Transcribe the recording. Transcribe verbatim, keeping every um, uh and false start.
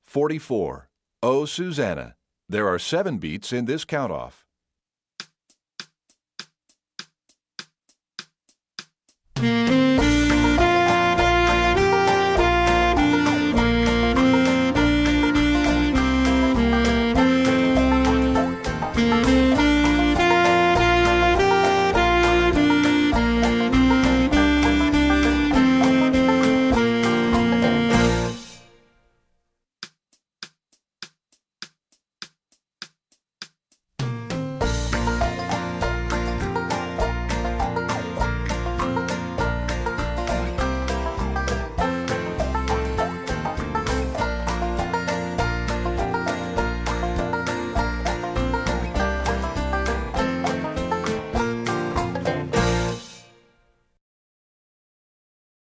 forty-four. Oh, Susanna. There are seven beats in this count-off. Thank you.